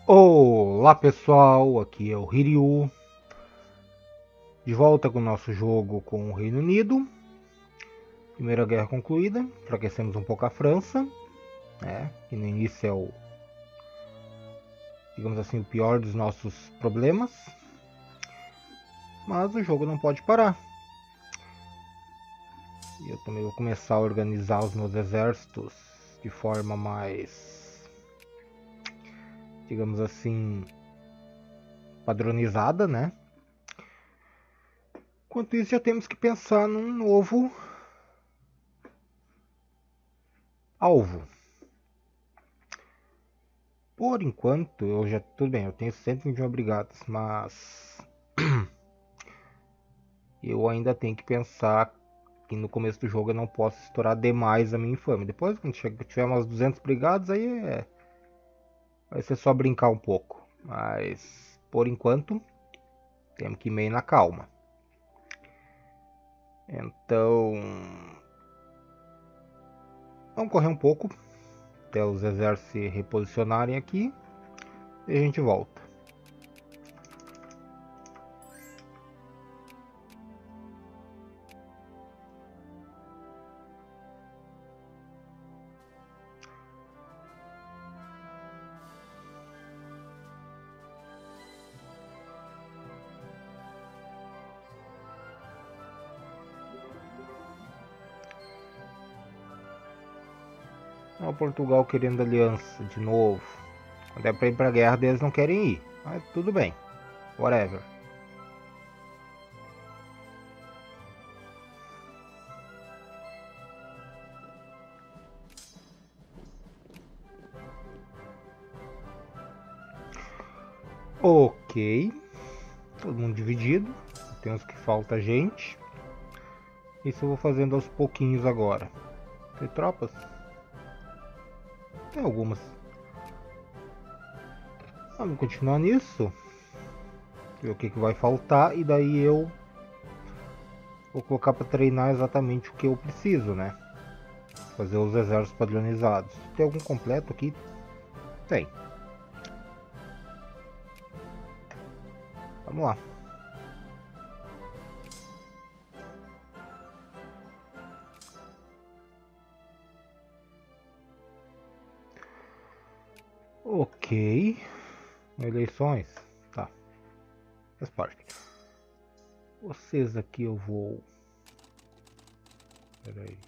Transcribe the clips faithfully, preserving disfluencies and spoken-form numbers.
Olá pessoal, aqui é o Hiryu, de volta com o nosso jogo com o Reino Unido. Primeira guerra concluída, enfraquecemos um pouco a França, né? Que no início é o, digamos assim, o pior dos nossos problemas. Mas o jogo não pode parar. E eu também vou começar a organizar os meus exércitos de forma mais, digamos assim, padronizada, né? Enquanto isso, já temos que pensar num novo alvo. Por enquanto, eu já tudo bem, eu tenho cento e vinte e uma brigadas, mas eu ainda tenho que pensar que no começo do jogo eu não posso estourar demais a minha infame. Depois, quando tiver umas duzentas brigadas, aí é... vai ser só brincar um pouco. Mas por enquanto, temos que ir meio na calma. Então, vamos correr um pouco até os exércitos se reposicionarem aqui e a gente volta. Ó, Portugal querendo aliança de novo. Quando é pra ir pra guerra, eles não querem ir. Mas tudo bem. Whatever. Ok. Todo mundo dividido. Tem uns que falta gente. Isso eu vou fazendo aos pouquinhos agora. Tem tropas? Tem algumas. Vamos continuar nisso. Ver o que, que vai faltar. E daí eu vou colocar para treinar exatamente o que eu preciso, né? Fazer os exércitos padronizados. Tem algum completo aqui? Tem. Vamos lá. Ok. Eleições. Tá. Faz parte. Vocês aqui eu vou... Pera aí.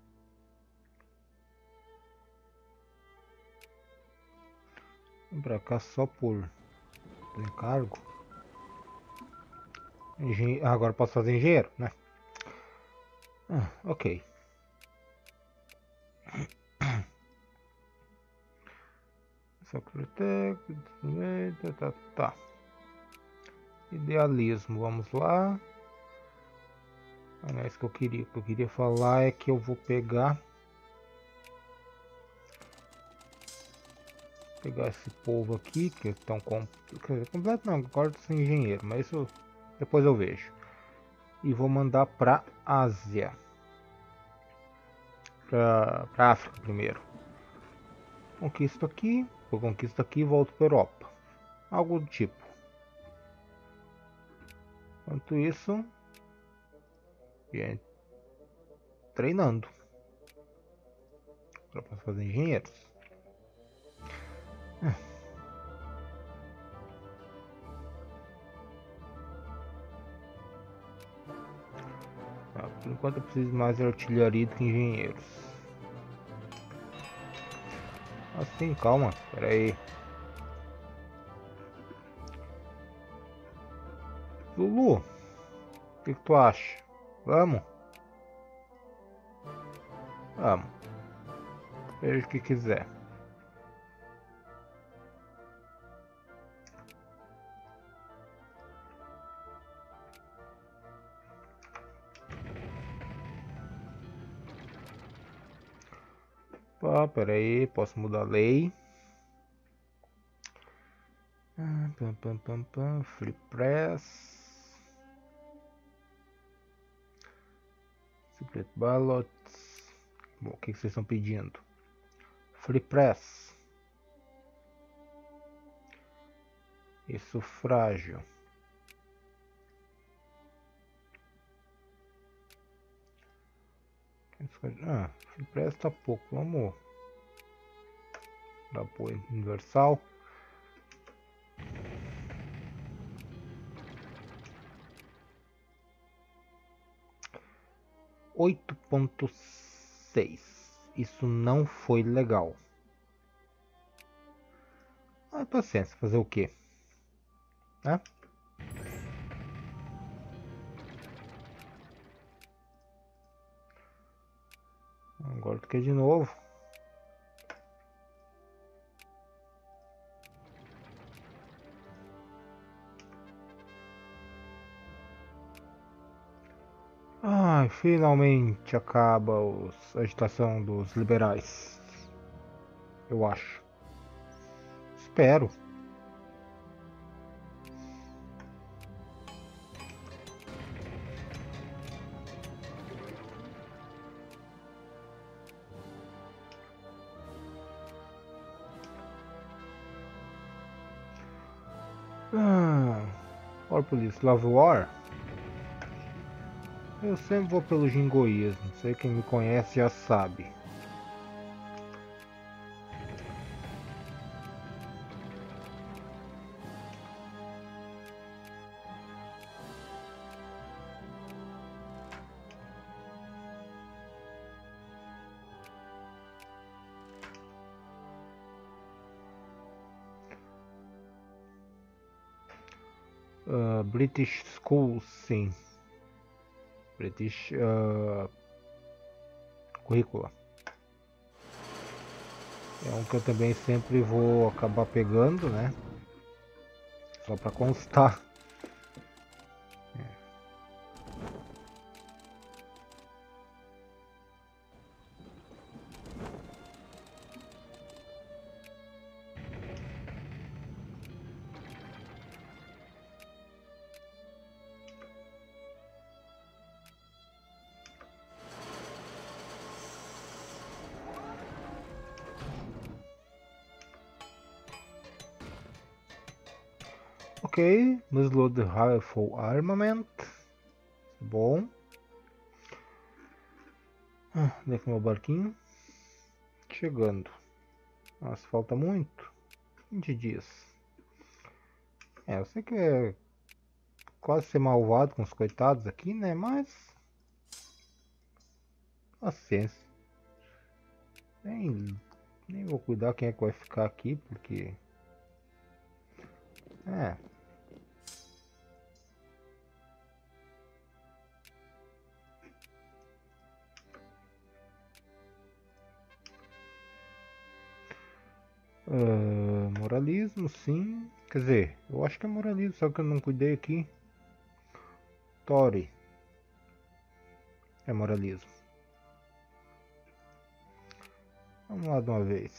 Vem pra cá só por encargo. Engen... Ah, agora posso fazer engenheiro, né? Ah, ok. Tá, tá, tá. Idealismo, vamos lá. Ah, não é isso que eu queria. O que eu queria falar é que eu vou pegar... Pegar esse povo aqui, que estão com... completo não, agora sem engenheiro, mas isso depois eu vejo. E vou mandar pra Ásia. Pra, pra África primeiro. Conquisto aqui, eu conquisto aqui e volto pra Europa. Algo do tipo. Enquanto isso, gente, treinando. Para fazer engenheiros. Ah, por enquanto eu preciso mais de artilharia do que engenheiros. Assim, calma, espera aí. Zulu, o que, que tu acha? Vamos? Vamos. Veja o que quiser. Pá, pera aí, posso mudar a lei. Ah, pam, pam, pam, pam, free press. Secret ballots. Bom, o que, que vocês estão pedindo? Free press. E sufrágio. Ah, presta pouco. Vamos dar apoio universal. oito ponto seis. Isso não foi legal. Mas paciência, fazer o quê? Né? Agora tu quer de novo. Ai, finalmente acaba os, a agitação dos liberais. Eu acho. Espero. Ah, War Police, Love War. Eu sempre vou pelo jingoísmo. Sei quem me conhece já sabe. Uh, British Schools, sim. British uh, Currícula. É um que eu também sempre vou acabar pegando, né? Só pra constar. Ok, Musload Rifle Armament. Bom. Ah, onde é que é meu barquinho? Chegando. Nossa, falta muito. vinte dias. É, eu sei que é quase ser malvado com os coitados aqui, né? Mas... paciência. Nem, nem vou cuidar quem é que vai ficar aqui, porque... É... Uh, moralismo, sim. Quer dizer, eu acho que é moralismo, só que eu não cuidei aqui. Tori. É moralismo. Vamos lá de uma vez.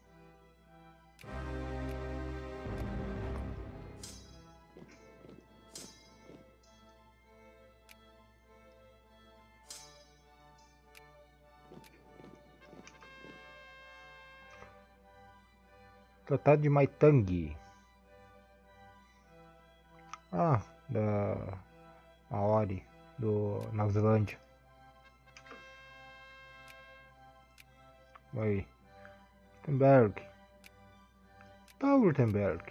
Tratado de Maitangi. Ah, da Maori, do Nova Zelândia. Vai. Wurtemberg. Tá, Wurtemberg.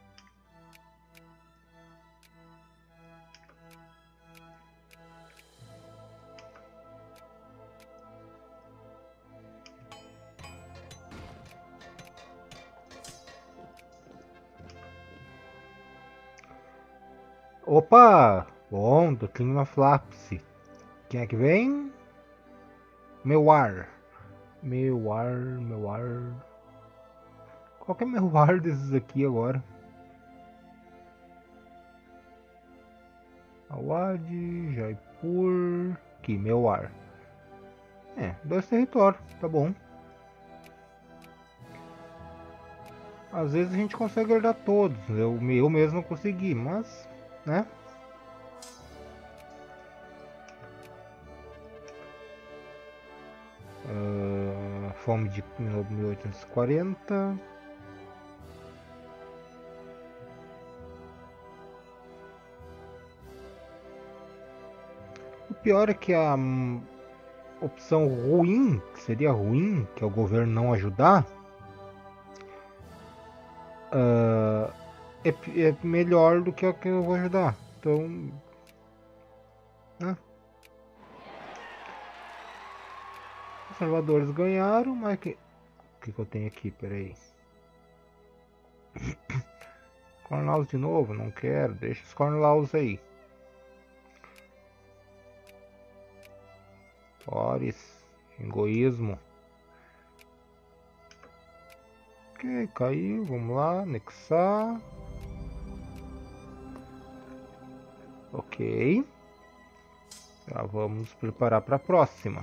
Opa! Bom, do Clima Flapse. Quem é que vem? Meu ar. Meu ar, meu ar. Qual que é meu ar desses aqui agora? Awad, Jaipur. Aqui, meu ar. É, dois territórios, tá bom. Às vezes a gente consegue herdar todos. Eu, eu mesmo consegui, mas, né? Uh, fome de mil oitocentos e quarenta. pior é que a hum, opção ruim, que seria ruim, que é o governo não ajudar, uh, é, é melhor do que a que eu vou ajudar. Então, né? Os conservadores ganharam, mas que... o que, que eu tenho aqui? Peraí. Cornlaus de novo? Não quero. Deixa os Cornlaus aí. Boris. Egoísmo. Ok, caiu. Vamos lá. Anexar. Ok. Já vamos nos preparar para a próxima.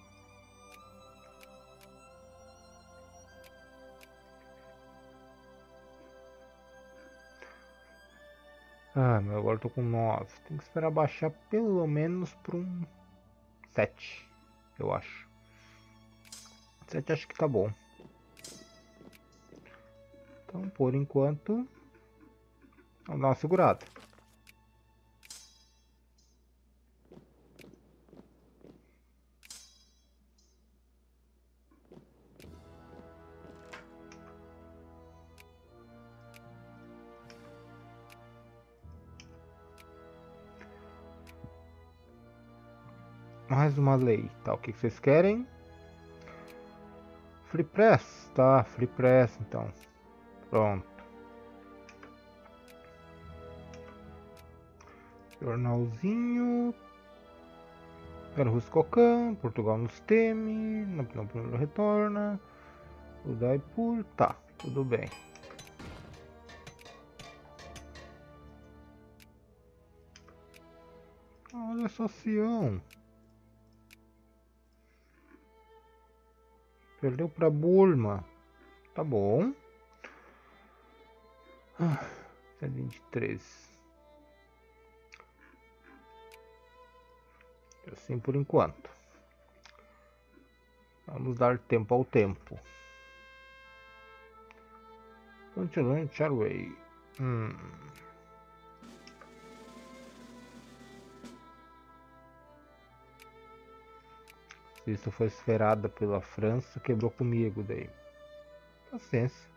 Ah, meu, agora eu tô com nove. Tem que esperar baixar pelo menos para um sete, eu acho. sete acho que tá bom. Então, por enquanto, vamos dar uma segurada. Mais uma lei, tá? O que vocês querem? Free Press, tá? Free Press, então. Pronto. Jornalzinho. Era Ruscocan, Portugal nos teme, Napoleão retorna. O Daipur, tá, tudo bem. Olha só, Sião. Perdeu para Burma. Tá bom. Ah, vinte e três. Assim por enquanto. Vamos dar tempo ao tempo. Continuando Charway. Hum. Se isso foi esferada pela França, quebrou comigo daí. Paciência.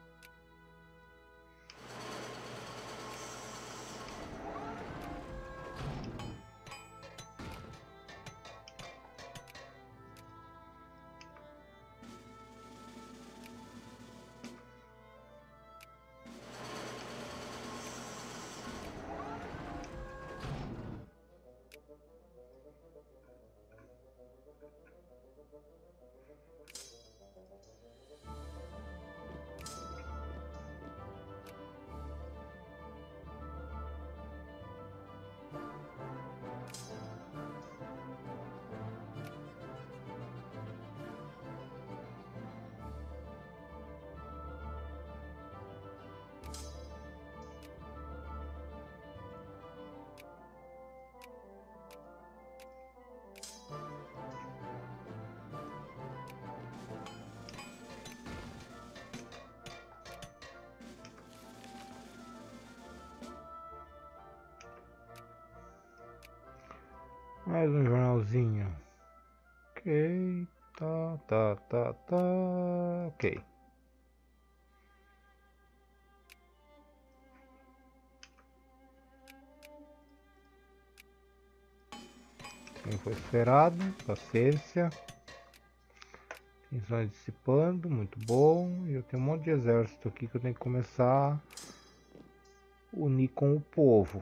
Mais um jornalzinho. Ok, tá, tá, tá, tá, ok. Quem foi esferado, paciência. Tensões dissipando, muito bom. E eu tenho um monte de exército aqui que eu tenho que começar a unir com o povo.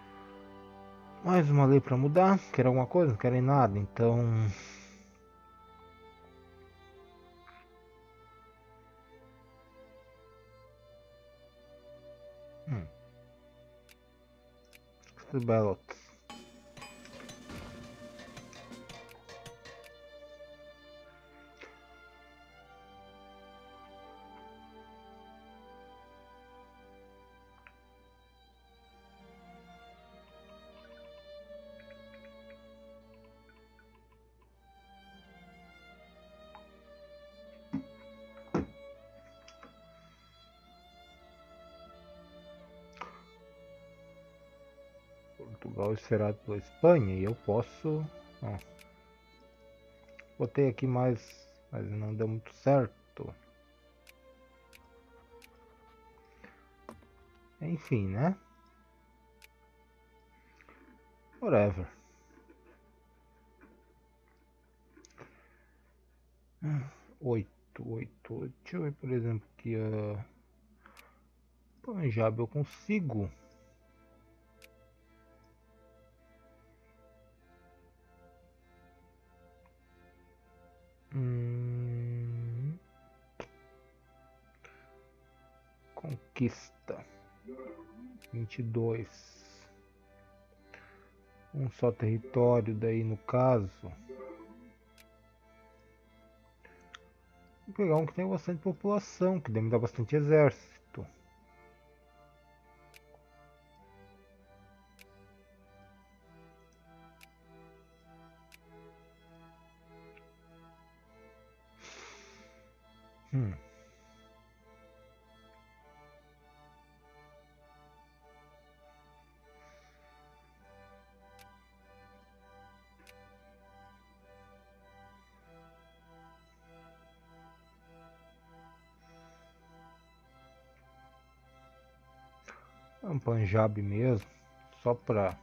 Mais uma lei para mudar. Quer alguma coisa? Não querem nada. Então Hum. Ballots. Portugal esferado pela Espanha e eu posso... Ah, botei aqui mais, mas não deu muito certo. Enfim, né? Whatever. Oito, oito, oito. Deixa eu ver, por exemplo, que a Punjab eu consigo. Hum... Conquista. vinte e dois. Um só território daí no caso. Vou pegar um que tem bastante população, que deve me dar bastante exército. Hum. É um Punjab mesmo, só pra...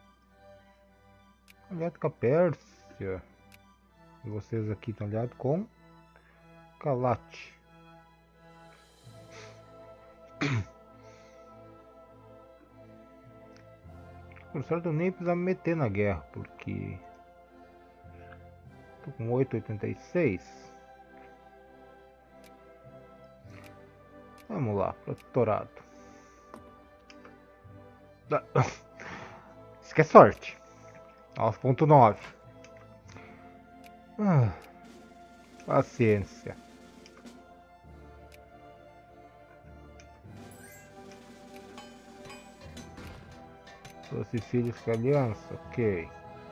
Aliado com a Pérsia. E vocês aqui estão aliados com Kalat. Por certo, eu nem precisava me meter na guerra, porque tô com oito vírgula oitenta e seis. Vamos lá, protetorado. Isso que é sorte. nove ponto nove. Ah, paciência. Doze filhos com aliança, ok.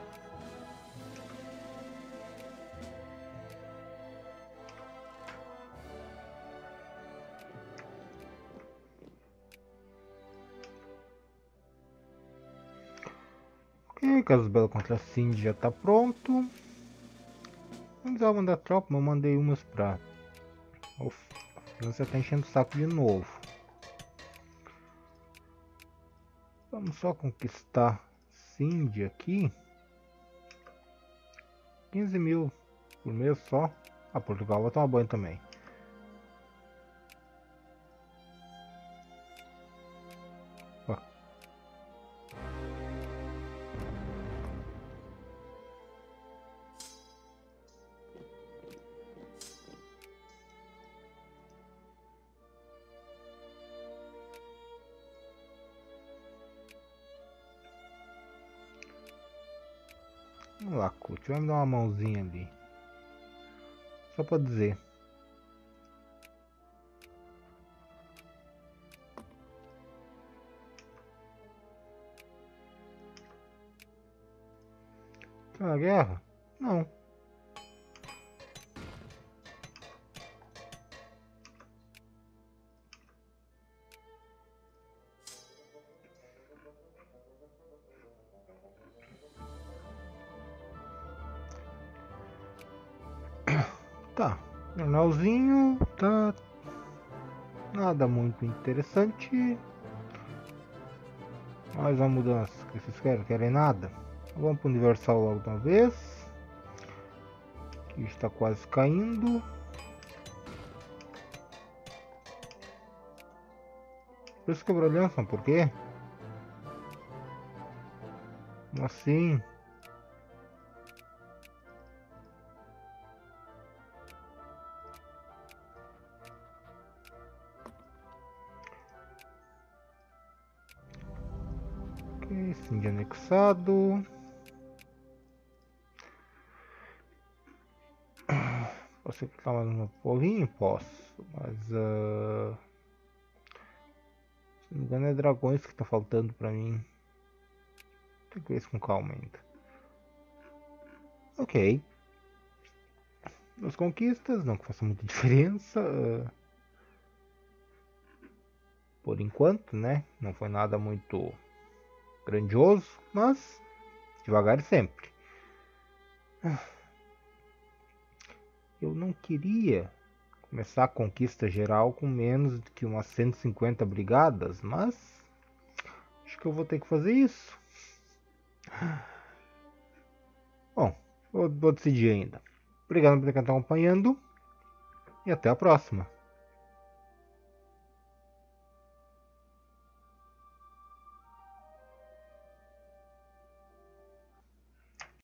Ok, caso belo contra a Cindy já tá pronto. Não precisava mandar tropa, mas eu mandei umas pra... A França tá enchendo o saco de novo. Vamos só conquistar Cindy aqui. quinze mil por mês só. Ah, Portugal vai tomar banho também. Ó. Vamos lá, Cut, vai me dar uma mãozinha ali. Só pra dizer. Tá na guerra? Não. Tá. Jornalzinho tá... Nada muito interessante. Mais uma mudança que vocês querem? Querem nada? Vamos pro Universal logo de uma vez. Que está quase caindo. Por isso quebrou aliança, por quê? Como assim? Índia anexado. Posso clicar mais um pouquinho? Posso, mas uh... se não me engano é dragões que tá faltando pra mim. Tem que ver isso com calma ainda. Ok. Duas conquistas, não que faça muita diferença. Uh... Por enquanto, né? Não foi nada muito grandioso, mas devagar sempre. Eu não queria começar a conquista geral com menos do que umas cento e cinquenta brigadas, mas acho que eu vou ter que fazer isso. Bom, vou, vou decidir ainda. Obrigado por ter acompanhando e até a próxima.